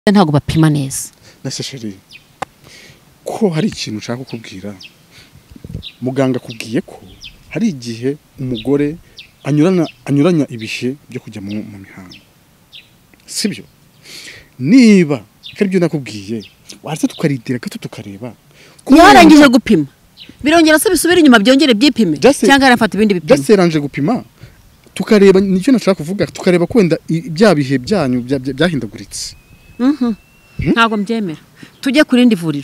ntago bapima neza. Nase sheri ko hari ikintu ushaka kukubwira. Muganga kubwiye ko hari igihe umugore anyuranya ibihe byo kujya mu mihango. Sibyo? Niba karibyo nakubwiye waretse tukaritira gato tukareba. Yarangije gupima. Birongera se bisubira inyuma byongere byipime cyangwa arafata ibindi bipimo. Byaseranje gupima. Tukareba nicyo nashaka kuvuga tukareba kwenda bya bihe byanyu byahindaguritse. Ntago mbyemera. Tujye kurindi vuriro.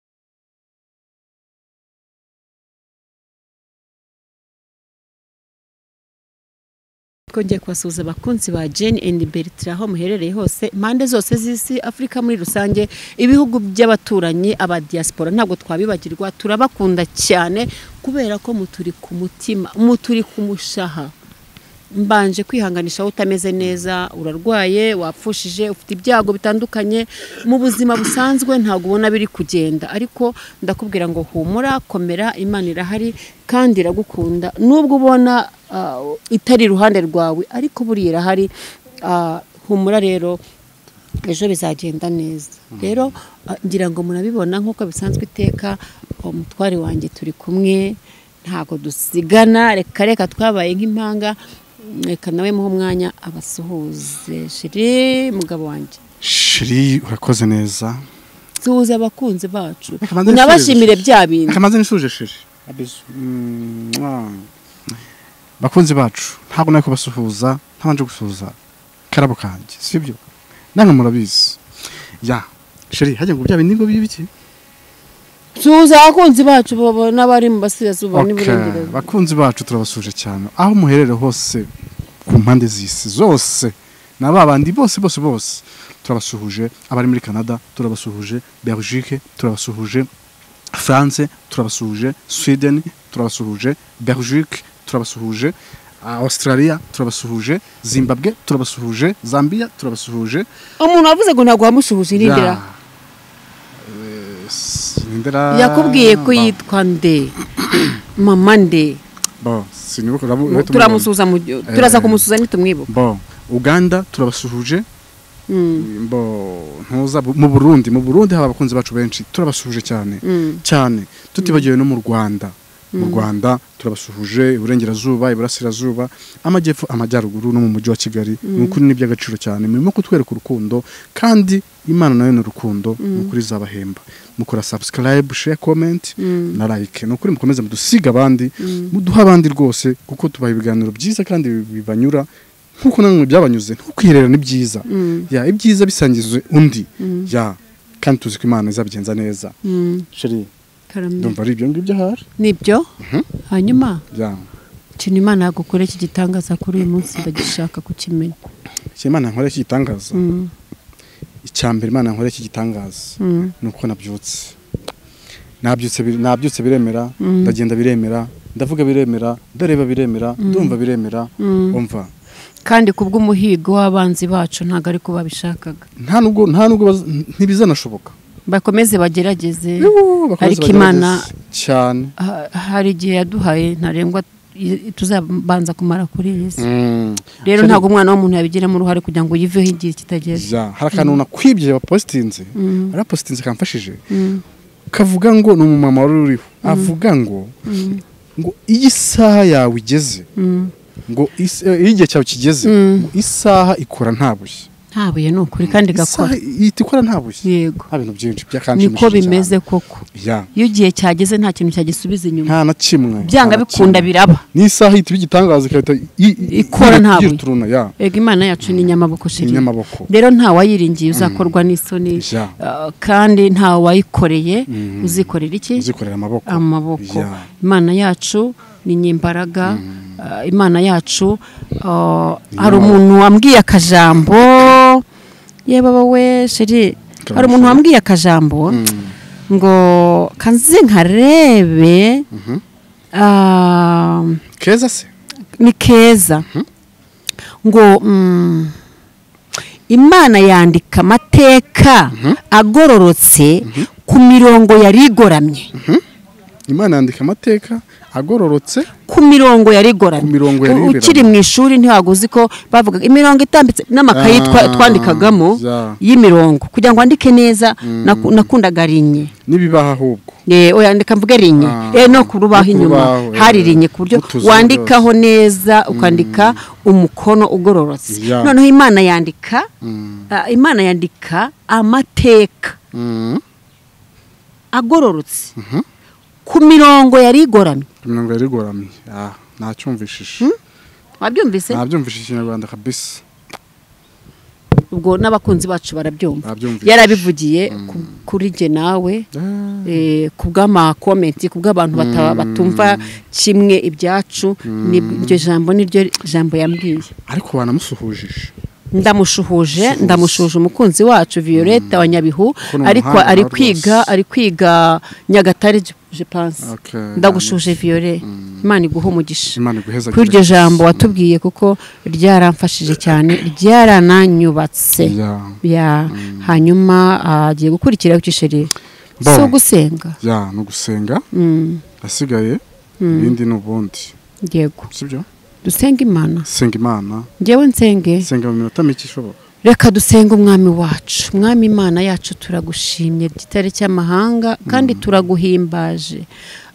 Kongeye kwasuza abakunzi ba Jane and Bertrand aho muherereye hose impande zose z'isi Afrika muri rusange ibihugu by'abaturanyi aba diaspora ntabwo twabibagirwa turabakunda cyane kubera ko muturi ku mutima muturi ku mushaha. Mbanje kwihanganisha utameze neza urarwaye wapfushije ufite ibyago bitandukanye mu buzima busanzwe ntago ubona biri kugenda ariko ndakubwira ngo humura komera Imana irahari kandi iragukunda nubwo ubona itari ruhande rwawe ariko buri irahari humura rero ejo bizagenda neza. Rero ngira ngo munabibona nkuko bisanzwe iteka umutware wanjye turi kumwe ntago dusigana reka twabaye nk'impanga reka nawe muho mwanya abasuhuze shiri mugabo wanjye. Shiri urakoze neza. Suhuza abakunzi bacu. Nabashimire bya bintu. Kamaze nishuje shiri. Bakunzi bacu ntabwo nako basuhuza ntabanje gusuhuza karabo kanje sibyo namwe murabizi ya shiri hajya ngo bya bintu ngo bibiki suhuza abakunzi bacu n'abari mu basirazuba n'Iburengerazuba. Bakunzi bacu turabasuje cyane aho muherere hose ku mpande z'isi zose n'ababandi bose turabasuhuje abari muri Canada turabasuhuje Belgique turabasuhuje France turabasuhuje Sweden turabasuhuje Belgique turabasuhuje Australia turabasuhuje Zimbabwe turabasuhuje Zambia turabasuhuje. Umuntu avuze ngo ntago wamushuhuje irindira yakubwiye ko yitwa nde mama nde turamusuza turaza kumusuza nitumwibuka. Uganda turabasuhuje ntuza mu Burundi haba abakunzi bacu benshi turabasuhuje cyane tutibagiwe no mu Rwanda turabasuhuje Iburengerazuba Iburasirazuba Amajyepfo Amajyaruguru no mu mujyi wa Kigali n'ukuri n'iby'agaciro cyane murimo kutwereka urukundo kandi Imana nayo n'urukundo n'ukuri zabahemba mukora subscribe share comment na like n'ukuri mukomeze mudusiga abandi muduha abandi rwose kuko tubaha ibiganiro byiza kandi bibanyura nkuko namwe byabanyuze ntukwiherera ni byiza ya ibyiza bisangizwe undi ya kandi tuzi ko Imana izabigenza neza. Sheri ndumva ari ibyo ngibyo hari nibyo hanyuma kintu Imana yagukore iki gitangaza kuri uyu munsi ndagishaka kukimenya. Imana nkore iki gitangaza icyambere Imana nkore iki gitangaza nuko nabyutse biremera ndagenda biremera ndavuga biremera ndareba biremera ndumva biremera umva kandi kubw'umuhigo w'abanzi bacu ntago ari kuba bishakaga nta nubwo ntibizanashoboka bakomeze bagerageze ariko Imana cyane hari igihe yaduhaye ntarengwa tuzabanza kumara kuri Yesu. Rero ntago umwana w'umuntu yabigiramo uruhare kugira ngo yiveho igihe kitageze. Harakantu nakwibye abapostinze arapostinze kamfashije kavuga ngo ni umumama wari uriho avuga ngo iyi saha yawe igeze ngo igihe cyawe kigeze isaha ikora ntabuye no kuri kandi gakora ikora ntabuye yego abintu byinshi byakanshimishije niko bimeze koko iyo gihe cyageze nta kintu cyagisubiza inyuma nta na kimwe byanga bikunda biraba n'isaha yitwa igitangaza ikahita ikora ntabuye ego Imana yacu ni nyamaboko shiri rero nta wayiringiye uzakorwa n'isoni kandi nta wayikoreye uzikorera iki uzikorera amaboko Imana yacu ni nyimbaraga Imana yacu hari umuntu wambwiye akajambo yeba we sheri hari umuntu wambwiye akajambo ngo kanze nkarebe keza se ni keza ngo Imana yandika amateka agororotse ku mirongo yari igoramye. Imana yandika amateka agororotse ku mirongo yari goramye ukiri mu ishuri ntiwaguzi ko bavuga imirongo itambitse n'amakayi twandikagamo y'imirongo kugira ngo andike neza nakundaga rinye nibibaha ahubwo oya ndika mvuge rinye no kurubaho inyuma hari rinye ku buryo wandikaho neza ukandika umukono ugororotse noneho Imana yandika amateka agororotse ku mirongo yari igoramye nacyumvishije wabyumvise nabyumvishije Ikinyarwanda kabisa ubwo n'abakunzi bacu barabyumva yarabivugiye kuri je nawe kubw'ama comment kubw'abantu batumva kimwe ibyacu n'iryo jambo niryo jambo yambwiye ariko banamusuhujije ndamushuhuje umukunzi wacu Violette wa Nyabihu ariko ari kwiga Nyagatare je pense ndagushuje Violette Imana iguha umugisha kuri iryo jambo watubwiye kuko ryaramfashije cyane ryarananyubatse hanyuma agiye gukurikira ukisheri so gusenga no gusenga asigaye ibindi n'ubundi yego sibyo dusenga Imana ngewe nsenga mu minota mike ishoboka reka dusenga umwami wacu umwami Imana yacu turagushimye gitare cy'amahanga kandi turaguhimbaje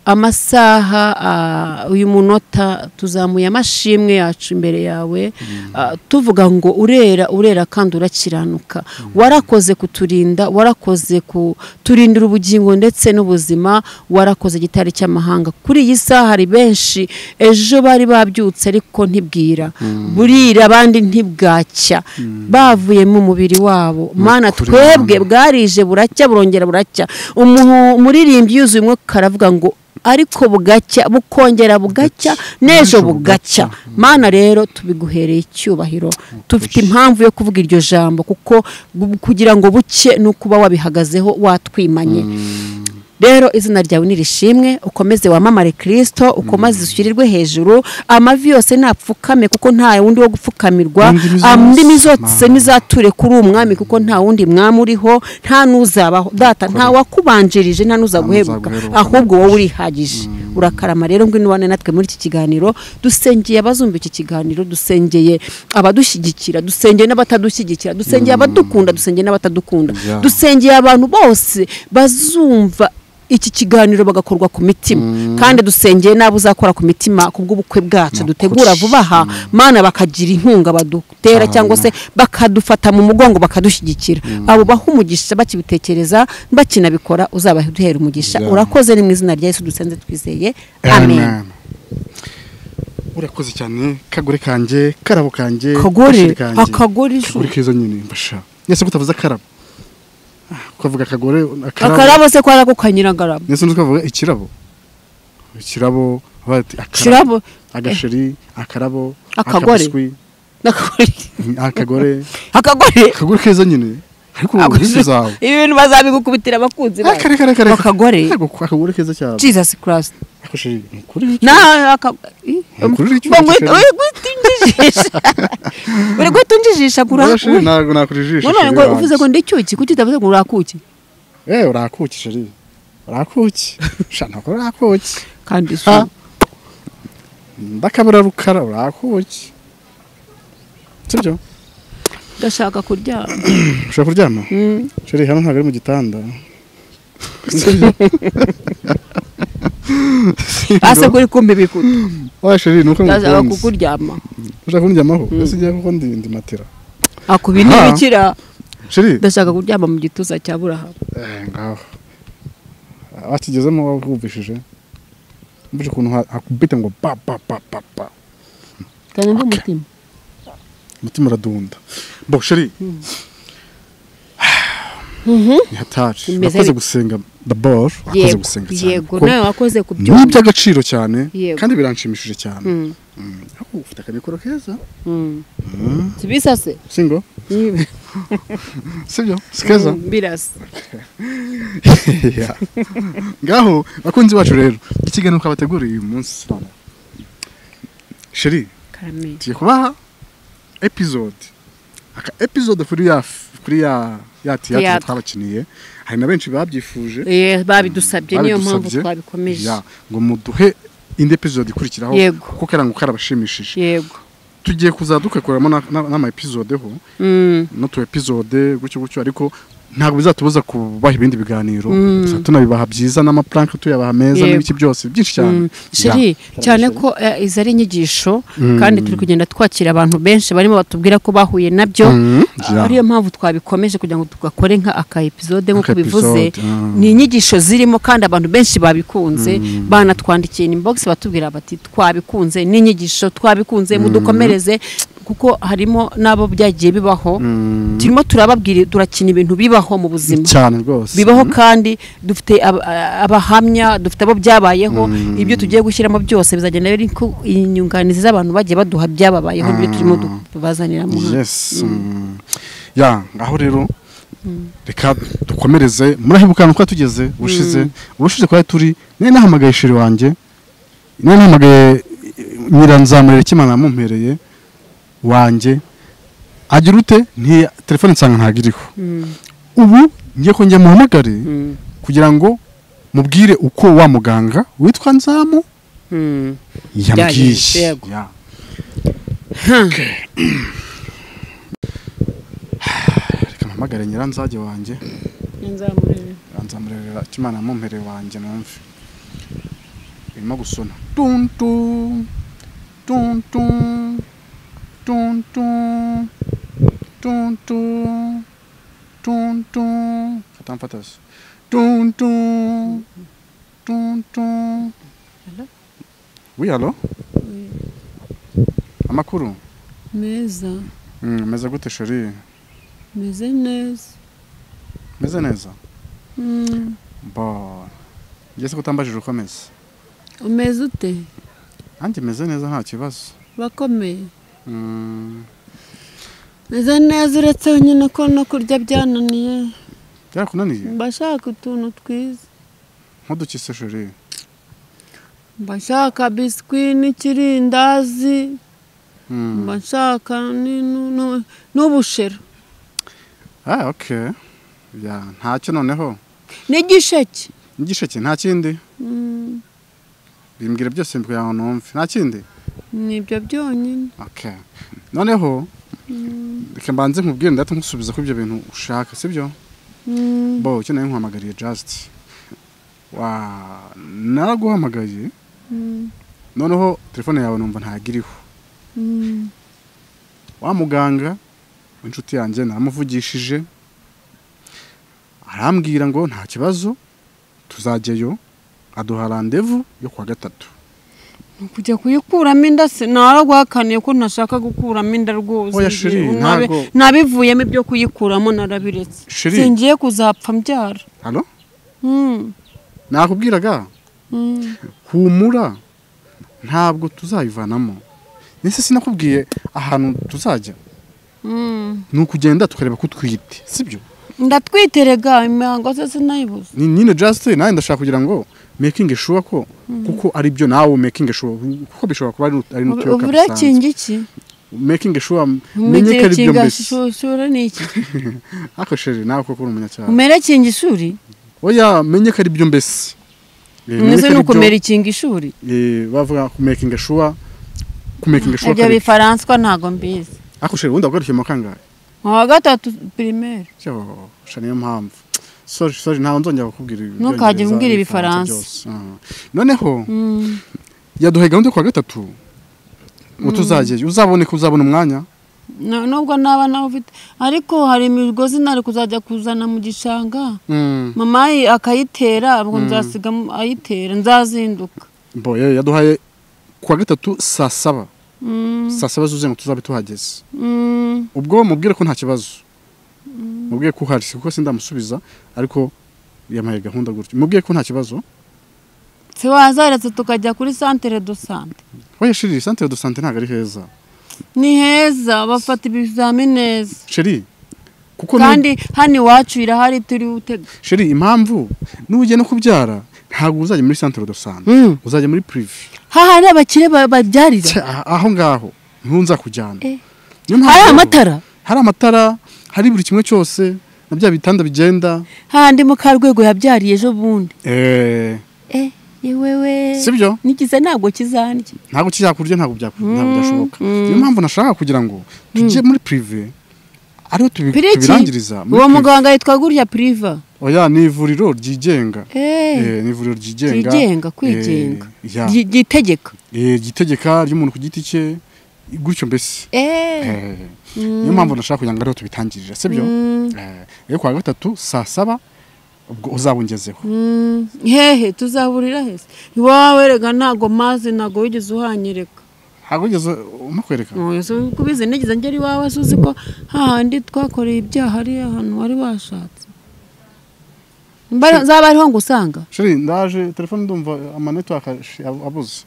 amasaha uyu munota tuzamuye amashimwe yacu imbere yawe tuvuga ngo urera kandi urakiranuka warakoze kuturinda warakoze kuturindira ubugingo ndetse n'ubuzima warakoze gitari cy'amahanga kuri iyi saha hari benshi ejo bari babyutse ariko ntibwira burira abandi ntibwacya bavuye mu mubiri wabo Mana twebwe bwarije buracya burongera buracya umuririmbyi yuzuye umwe karavuga ngo ariko bugacya bukongera bugacya nejo bugacya Mana rero tubiguhereye icyubahiro tufite impamvu yo kuvuga iryo jambo kuko kugira ngo buke no kuba wabihagazeho watwimanye rero izina ryawe nirishimwe ukomeze wamamare Kristo ukomeze ushyirirwe hejuru amavi yose napfukame kuko nta wundi wo gupfukamirwa ndimi zose nizature kuri umwami kuko nta wundi mwami uriho nta nuzabaho data nta wakubanjirije nta nuzaguhebuka ahubwo wowe urihagije urakarama rero ngwino wane natwe muri iki kiganiro dusengeye abazumva iki kiganiro dusengeye abadushyigikira dusengeye n'abatadushyigikira dusengeye abadukunda dusengeye n'abatadukunda dusengeye abantu bose bazumva iki kiganiro bagakorwa ku mitima kandi dusengeye nabo uzakora ku mitima kubw'ubukwe bwacu dutegura vuba aha Mana bakagira inkunga badutera cyangwa se bakadufata mu mugongo bakadushyigikira abo bahumugisha bakibitekereza bakinabikora uzabaduhera umugisha urakoze ni mu izina rya Yesu dusenze twizeye amen urakoze cyane kagore kanje karabo kanje akagore kizo nyine mbasha nese kutavuza karabo ukavuga akagore akarabo se kwara ko kanyiragarabo nese ntukavuga ikirabo bati akirabo agasheri akarabo akagore akagore keza nyine ariko ubizi zawe ibintu bazabigukubitira abakunzi akagore keza cyane Jesus Christ akasheri uri gutunjijisha kurakuye ntago nakurijisha ngo uvuze ngo ndicyuki kuki utavuze ngo urakuki urakuki sheri urakuki shana ko urakuki kandi ndakabura rukara urakuki sibyo ndashaka kuryama ushaka kuryama sheri hano ntago ari mu gitanda asa kuri kumbe bikuta sheri nuko ndashaka kukuryama ushaka kundyamaho ese ngiye kuko ndi matera akubinirikira sheri ndashaka kuryama mu gituza cya Burahamu ngaho akigezemo wumvishije mbuje kuntu akubita ngo pa kandi umutima uradunda bo sheri yataje nakoze gusenga d'abord wakoze gusenga cyane yego nawe wakoze kubyo by'agaciro cyane kandi biranshimishije cyane ufite akabikoro keza sibisase singo sibyo sikeza birasa ngaho bakunzi bacu rero ikiganiro kabateguriye uyu munsi sheri tugiye kubaha episode kuri ya tiyatire twabakiniye hari na benshi babyifuje babidusabye niyo mpamvu twabikomeje ngo muduhe indi episode ikurikiraho Yego. kuko karango karabashimishije yego tugiye kuzadukakoramo n'ama episode ho no tu episode gutyo ariko ntabwo bizatubuza kubaha ibindi biganiro tunabibaha byiza n'amaprank tuyabaha meza n'ibiki byose byinshi cyane sheri cyane ko izari inyigisho kandi turi kugenda twakira abantu benshi barimo batubwira ko bahuye nabyo ariyo mpamvu twabikomeje kugira ngo tugakore nka aka episode nko bivuze ni inyigisho zirimo kandi abantu benshi babikunze banatwandikiye inbox batubwira bati twabikunze n'inyigisho twabikunze mudukomereze kuko harimo nabo byagiye bibaho turimo turababwira turakina ibintu bibaho mu buzima cyane rwose bibaho kandi dufite abahamya dufite abo byabayeho ibyo tugiye gushyiramo byose bizagenda biri inyunganizi z'abantu bagiye baduha byababayeho ibyo turimo tubazanira mu yes ya aho rero reka dukomereze murahibuka nuko tugeze ubushize kwa turi nene nahamagaye shiri wanjye nene nahamagaye Nyiranzamurere Kimana mumpereye wanjye agira ute nti telefone nsanga ntagiriho ubu ngiye ko njya muhamagare kugira ngo mubwire uko wa muganga witwa Nzamu yambwiye reka mpamagare Nyiranzage wanjye Nzamurere Kimana mumpereye wanjye numve irimo gusona tuntu tuntu tuntu tuntu tuntu katamfatas tuntu tuntu oui allo amakuru meza meza gute sheri meze neza bo ngeze kutambajije ukomeza umeze ute anje meze neza nta kibazo bakomeye meze neza uretse nyine ko no kurya byananiye byakunaniye mbashaka utuntu twiza nk'udukise sheri mbashaka biswi n'ikirindazi mbashaka n'ubushera okay ya ntacyo noneho n'igisheke nta kindi bimbwira byose mbikuye aho numve nta kindi nibyo byonyine okay noneho reka mbanze nkubwire ndahita nkusubiza ko ibyo bintu ushaka sibyo bo cyo nayo nkuhamagariye just naraguhamagaye noneho telefone yawe numva ntagiriho wa muganga inshuti yanjye naramuvugishije arambwira ngo nta kibazo tuzajyayo aduha rendez-vous yo kwa gatatu kujya kuyikuramo inda se naragwakaniye ko ntashaka gukuramo inda rwose nabivuyemo ibyo kuyikuramo narabiretse singiye kuzapfa mbyara halo nakubwiraga humura ntabwo tuzayivanamo nese sinakubwiye ahantu tuzajya ni ukugenda tukareba ko twite sibyo ndatwiterega imihango se sinayibuze nyine just nawe ndashaka kugira ngo making sure ko kuko ari byo nawe making sure kuko bishobora kuba ari n'utuyoka burakingi iki making sure menye ko ari byo mbese sura niki akosheje nawe ko uri umunyacyaro umere kingi ishuri oya menye ko ari byo mbese nese nuko mere kingi ishuri bavuga ku making sure ibyo bifaranswa ntago mbizi akosheje ubundi abagarukiye mu kangahe wa gatatu primaire niyo mpamvu sorry ntawe nzongera kukubwira ntukajye umbwira ibifaransa noneho yaduhaye gahunda kwa gatatu utuzajye uzabona umwanya nubwo naba nawe ufite ariko hari imigozi nari kuzajya kuzana mu gishanga mama akayitera ubwo nzasiga ayitera nzazinduka boye yaduhaye kwa gatatu saa 7 zuzuye ngo tuzabe tuhageze ubwo mubwire ko nta kibazo mubwiye ko uhari kuko sindamusubiza ariko yamaye gahunda gutyo mubwiye ko nta kibazo se wazaretse tukajya kuri centre de santé oya shiri centre de santé ntago ari heza ni heza bafata ibizamini neza shiri kuko kandi hano iwacu irahari turi utega shiri impamvu n'ujye no kubyara ntago uzajya muri centre de santé uzajya muri privé hari abakire babyarira aho ngaho ntunza kujyana hari amatara hari buri kimwe cyose na bya bitanda bigenda handi mu Karwego yabyariye ejo bundi yewewe sibyo nigize ntabwo kizandya ntabwo kizakurya ntabwo byashoboka niyo mpamvu nashaka kugira ngo tujye muri privé ariho tubirangiriza uwo muganga yitwa gurya priva oya ni ivuriro ryigenga ni ivuriro ryigenga kwigenga gitegeka ry'umuntu ku giti cye gutyo mbese niyo mpamvu nashaka kugira ngo ariho tubitangirira sibyo rero kwa gatatu saa 7 ubwo uzabungezeho hehe tuzahurira hese iwawe rega ntago mazi ntago wigeze uhanyereka ntago wigeze umakwereka kubize nigeze ngeri iwawe asuzi ko hahandi twakoreye ibyaha ari ahantu wari washatse zaba ariho ngo usanga shiri ndaje telefone ndumva amanetwork abuze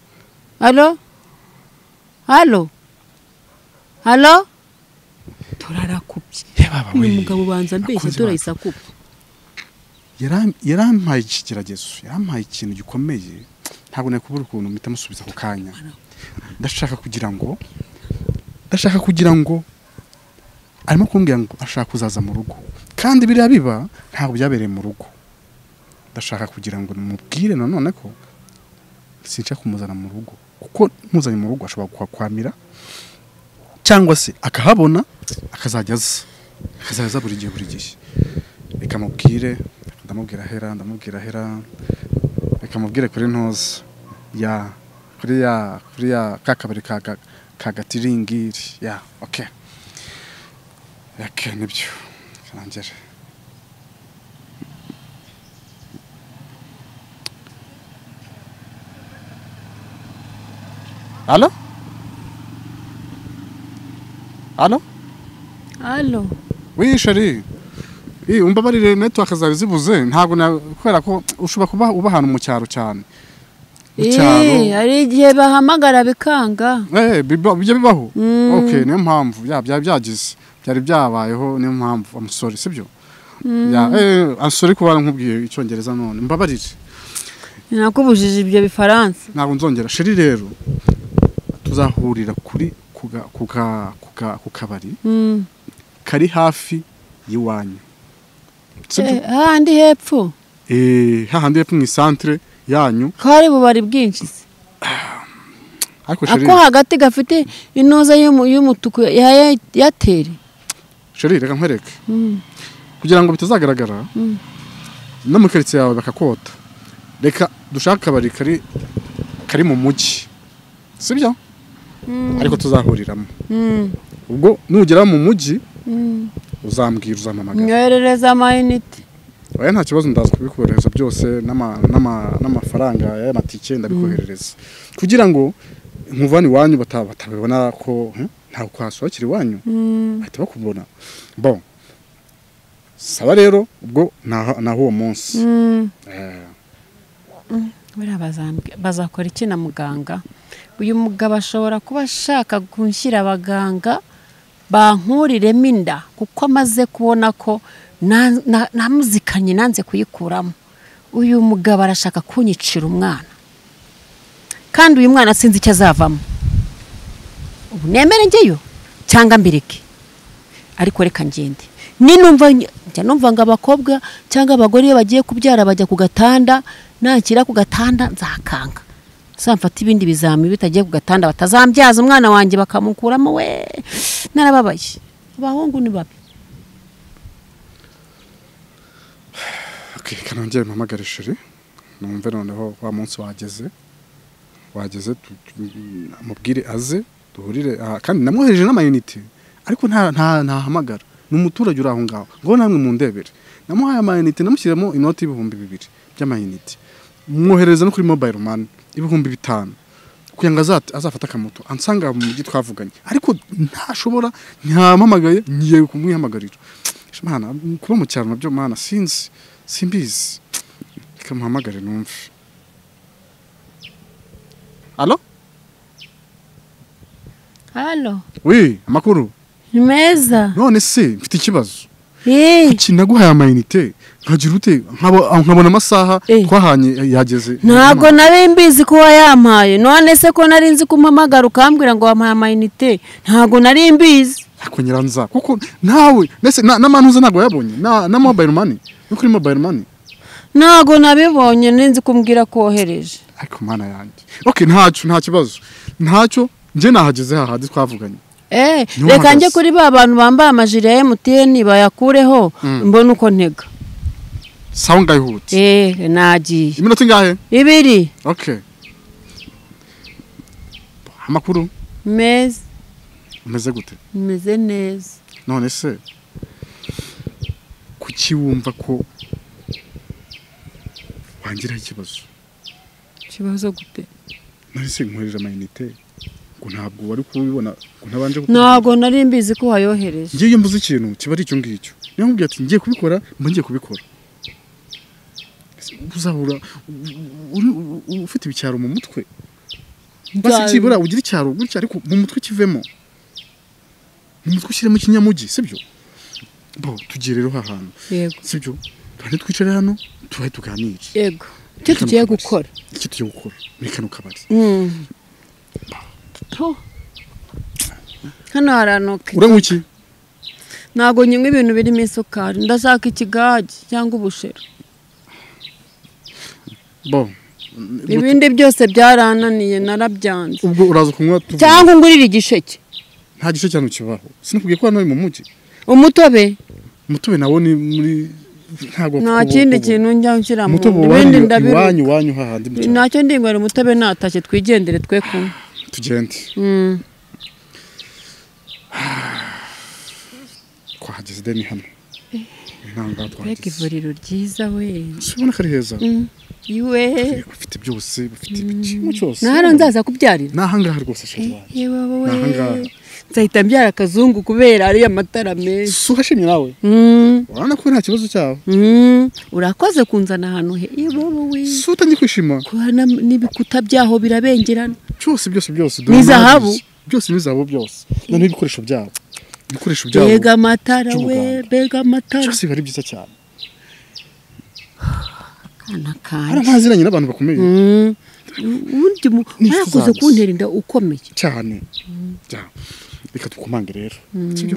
Halo turarakubye uyu mugabo banza mbeshye turayisakubye yarampaye ikigeragezo yarampaye ikintu gikomeye ntabwo nakubura ukuntu mpita musubiza ku kanya ndashaka kugira ngo arimo kumbwira ngo ashaka kuzaza mu rugo kandi biriya biba ntabwo byabereye mu rugo ndashaka kugira ngo mubwire nanone ko sinshaka kumuzana mu rugo kuko muzanye mu rugo ashobora kuhakwamira cyangwa se akahabona akazajya aza buri gihe reka mubwire ndamubwira hera reka mubwire kuri ntoza kuri ya kakabari ka gatiringiri okay nibyo karangere Allo oui chérie umbabarire network zawe zibuze ntabwo kubera ko ushobora kuba ahantu mu cyaro cyane hari igihe bahamagara bikanga bijya bibaho okay niyo mpamvu byagize byari byabayeho niyo mpamvu I'm sorry sibyo I'm sorry kuba nkubwiye icyongereza none mbabarire nakubujije ibyo bifaransa ntabwo nzongera chérie rero tuzahurira ku kabari kari hafi yiwanyu hahandi hepfo hahandi hepfo mu centre yanyu hari bubari bwinshi ako hagati gafite inoza y'umutuku ya teri chérie reka nkwereke kugira ngo bitazagaragara no mu karitsiye yawe bakakota reka dushaka kabari kari mu mujyi sibyo ariko tuzahuriramo ubwo nugera mu mujyi uzambwira uzampamagara nyoherereza amayinite oya nta kibazo ndaza kubikohereza byose n'amafaranga y'amatike ndabikoherereza kugira ngo nkuvane iwanyu batabibona ko ntawe kwasohokera iwanyu bahita bakubona bon saba rero ubwo naho uwo munsi bazakora iki na muganga uyu mugabo ashobora kuba ashaka kunshyira abaganga bankuriremo inda kuko amaze kubona ko namuzikanye nanze kuyikuramo uyu mugabo arashaka kunyicira umwana kandi uyu mwana sinzi icyo azavamo ubu nemere njyeyo cyangwa mbireke ariko reka ngende numva ngo abakobwa cyangwa abagore iyo bagiye kubyara bajya ku gatanda nakira ku gatanda nzakanga samfata ibindi bizami bitagiye ku gatanda batazambyaza umwana wanjye bakamukuramo we narababaye abahungu ni babi kanongere mpamagare chérie numve noneho wa munsi wageze mubwire aze duhurire kandi namwohereje n'amayinite ariko ntahamagara ni umuturage uri aho ngaho ngo namwe mu ndebere namuhaye amayinite namushyiramo inoti y'ibihumbi 2 by'amayinite mwohereza no kuri mobile money 5,000 kugira ngo azafata akamoto ansanga mu mujyi twavuganye ariko ntashobora ntampamagaye ngiye kumwihamagarira mana kuba mu cyaro nabyo mana simbizi ikamuhamagare numve Allo oui amakuru meza none se mfite ikibazo kuki naguhaye amayinite nkagira ute nkabona amasaha twahanye yageze ntago nari mbizi ko wayampaye none se ko nari nzi kumpamagara ukambwira ngo wampaye amayinite ntago nari mbizi ako nyiranza kuko nawe nese n'amantuza ntago yabonye na mobile money no kuri mobile money ntago nabibonye ninzi kumbwira ko wohereje. ariko mana yanjye okay nta kibazo ntacyo nje nahageze hahandi twavuganye reka njye kuri ba bantu bambaye amajire ya MTN bayakureho mbona uko ntega sawa ngayihute nagiye iminota ingahe 2 okay amakuru umeze gute meze neza none se kuki wumva ko wangira ikibazo gute none se nkohereje amayinite ngo ntabwo wari kubibona ngo ntabanje ntago nari mbizi ko wayohereje ngiye mbuze ikintu kiba ari icyo ngicyo niyo nkubwiye ati ngiye kubikora ngiye kubikora uzahura ufite ibicyaro mu mutwe basi kibura ugira icyaro gutya ariko mu mutwe kivemo mu mutwe ushyiremo ikinyamugi sibyo bo tugiye rero hahantu sibyo kandi twicare hano tubaye tuganire yego icyo tugiye gukora muri kano kabari hano haranuka uranywa iki ntago nyimwe ibintu birimo isukari ndashaka ikigage cyangwa ubushera bo ibindi byose byarananiye narabyanze ubwo uraza kunywa cyangwa ngurira igisheke nta gisheke cyane kibaho sinakubwiye ko hano ari mu mujyi umutobe nawo ni muri ntago nta kindi kintu njya nshyiramo ibindi ndabiruka iwanyu hahandi ntacyo ndingwera umutobe natashye twigendere twe kumwe tugende twahageze deni hano intanga twahageze reka ivuriro ryiza we ubona ko ari heza iwe bafite byose bafite ikintu cyose nahano nzaza kubyarira nahangaha rwose sheri nahangaha nzahita mbyara akazungu kubera ari amatara meza suhashimye nawe urabona ko nta kibazo cyawe urakoze kunzana ahantu suta ndi kwishima n'ibikuta byaho birabengerana byose ni zahabu byose none ibikoresho byabo bega amatara byose bari byiza cyane kana kanje hari ntaziranye n'abantu bakomeye ubundi murakoze kuntera inda ukomeye cyane reka tukumange rero sibyo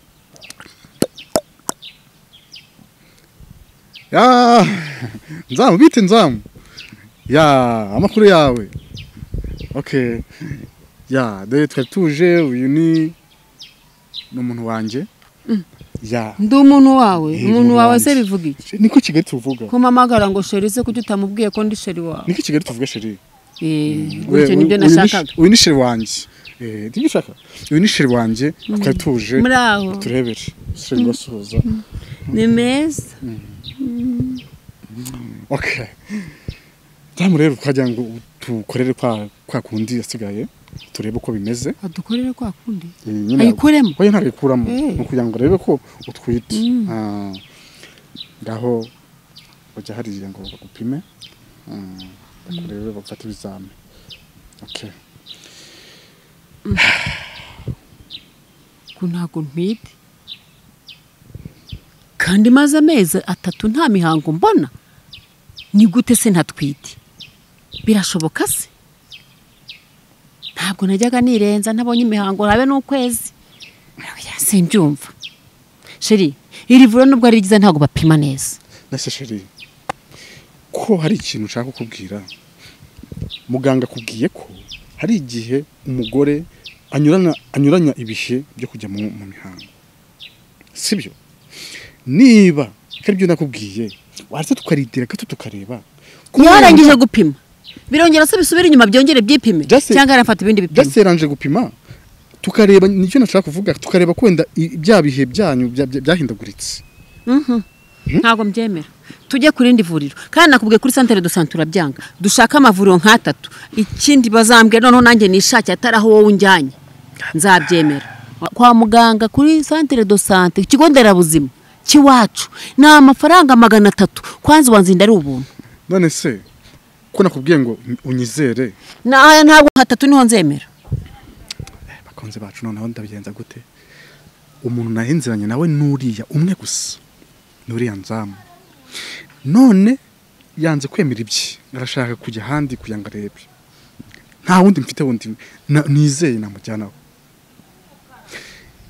nzamu bite nzamu amakuru yawe okay dore twari tuje uyu ni umuntu wanjye ndi umuntu wawe se bivuga iki niko Kigali tuvuga ko mamagara ngo sheri se kuki utamubwiye ko ndi sheri wawe niko Kigali tuvuga sheri gutyo nibyo nashakaga uyu ni sheri wanjye nibyo ushaka uyu ni sheri wanjye twari tuje turebere sheri basuhuza ni meza okay damu rero twagira ngo tukorere kwa kundi yasigaye turebe uko bimeze adukorere kwa kundi ayikoremo oya ntabikuramo kugira ngo rebe ko utwite ngaho bajya hariye ngo bagupime bakurebe bafate ibizame okay ntago ntwite kandi maze amezi 3 nta mihango mbona ni gute se ntatwite birashoboka se ntabwo najyaga nirenza ntabonye imihango habe n'ukwezi simbyumva sheri iri vuro nubwo ari ryiza ntabwo bapima neza nase sheri ko hari ikintu ushaka kukubwira muganga akubwiye ko hari igihe umugore anyuranya ibihe byo kujya mu mihango sibyo niba kandi byo nakubwiye waretse tukaridira gato tukareba yarangije gupima birongera se bisubira inyuma byongere byipime cyangwa arafata ibindi bipimo byaseranje gupima tukareba nicyo nashaka kuvuga tukareba kwenda bya bihe byanyu byahindaguritse ntago mbyemera tujye kuri indi vuriro kandi nakubwiye kuri centre de santé urabyanga dushaka amavuriro nka 3 ikindi bazambwe noneho nanjye nishaki ataraho wowe unjyanye nzabyemera kwa muganga kuri centre de santé ikigo nderabuzima kiwacu na amafaranga 300 kwanza wanzinda ari ubuntu none se ko nakubwiye ngo unyizere ntabwo 3 niho nzemera bakonze bacu noneho ndabigenza gute umuntu nahenzeranye nawe nuriya umwe gusa nuriya nzamu none yanze kwemera ibye arashaka kujya handi kugira ngo arebe nta wundi mfite wundi nizeye namujyanaho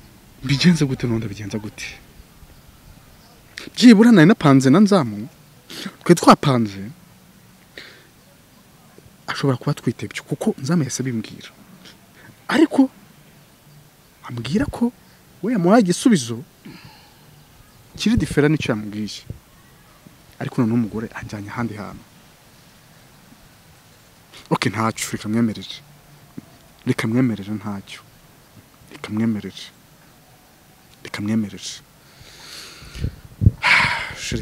bigenze gute none ndabigenza gute byibura nari napanze na nzamu twe twapanze ashobora kuba twitebye kuko nzame yase bimbwira ariko ambwira ko we yamuhaye igisubizo kiri difera n'icyo yambwiye ariko none umugore anjyanye ahandi hantu okay ntacyo reka mwemerere ntacyo reka mwemerere shiri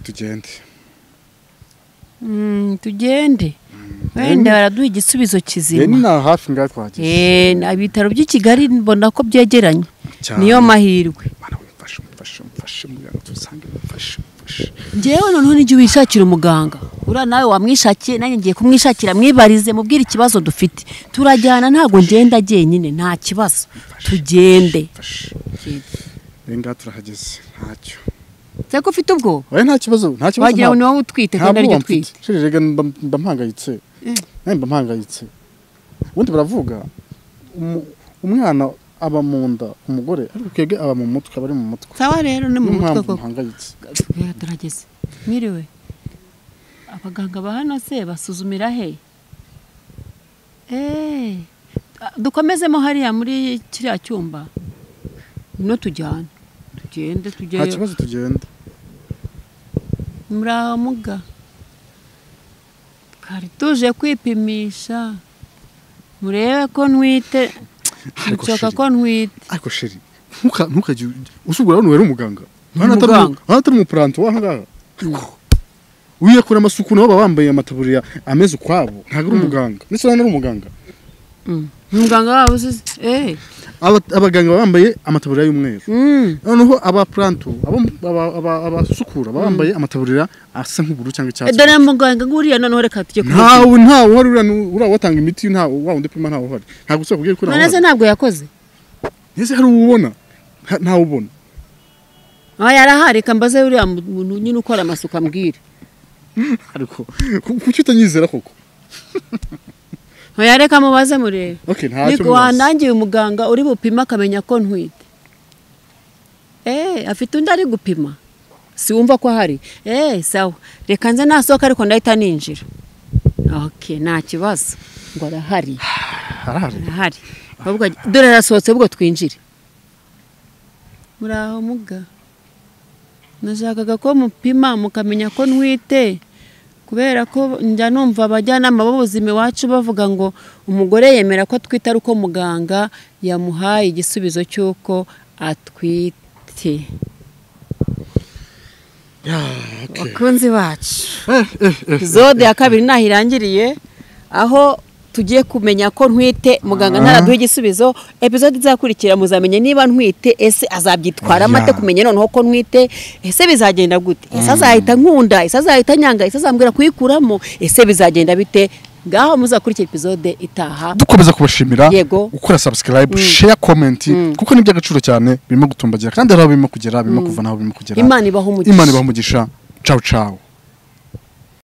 tugende wenda baraduha igisubizo kizima ni na hafi ngaho twagiye na bitaro by'i Kigali mbona ko byegeranye niyo mahirwe mfashe muganga tusange mfashe njyewe noneho n'igihe wishakira umuganga uriya nawe wamwishakiye nanjye ngiye kumwishakira mwibarize mubwire ikibazo dufite turajyana ntabwo ngenda jyenyine nta kibazo tugende renga turahageze ntacyo Seko ufite ubwo oya nta kibazo wagira ngo niwo utwite kandi ari twite rega mbampangayitse mbampangayitse ubundi baravuga umwana aba mu nda umugore ariko kege aba mu mutwe abari mu mutwe sawa rero ni mu mutwe koko mpangayitse turageze mwiriwe abaganga ba hano se basuzumira he dukomezemo hariya muri kiriya cyumba no tujyana tugende nta kibazo tugende muramuga kari tuje kwipimisha murebe ko ntwite nshaka ko ntwite ariko sheri ntukajye usubira hano wera umuganga atari umupranto wahangaha wiyakura amasuku nabo bambaye amataburiya ameze ukwabo ntabwo ari umuganga ndetse ari umuganga umuganga wabo abaganga bambaye amataburiya y'umweru noneho abapranto abasukura bambaye amataburiya asa nk'ubururu cyangwa icyatsi dore muganga nguriya noneho reka tujye ntawe uhari uriya watanga imiti wa wundi pima ntawe uhari ntabwo usaba kubwira ko none se ntabwo yakoze ese hari ubona ntawe ubona yarahari kambaze uriya muntu nyine ukora amasuku ambwira ariko kuki utanyizera koko yareka mubaze murebe okay ntacyo niko wanangiye umuganga uri bupima akamenya ko ntwite afite undi ari gupima si wumva ko hari sawa reka nze nasohoka ariko ndahita ninjira okay nta kibazo ngo arahari ahubwo dore arasohotse ubwo twinjire muraho muga nashakaga ko mupima mukamenya ko ntwite kubera ko njya numva abajyanama b'ubuzima iwacu bavuga ngo umugore yemera ko atwite ari uko muganga yamuhaye igisubizo cy'uko atwite bakunzi bacu episode ya 2 naho irangiriye aho tugiye kumenya ko ntwite muganga ntaraduha igisubizo episode izakurikira muzamenye niba ntwite ese azabyitwara amate kumenya noneho ko ntwite ese bizagenda gute ese azahita nkunda ese azahita nyanga ese azambwira kuyikuramo ese bizagenda bite ngaho muzakurikira episode itaha dukomeza kubashimira ukora subscribe share comment kuko ni by'agaciro cyane birimo gutumbagira kandi araho birimo kugera birimo kuva naho birimo kugera Imana ibaho umugisha ciao ciao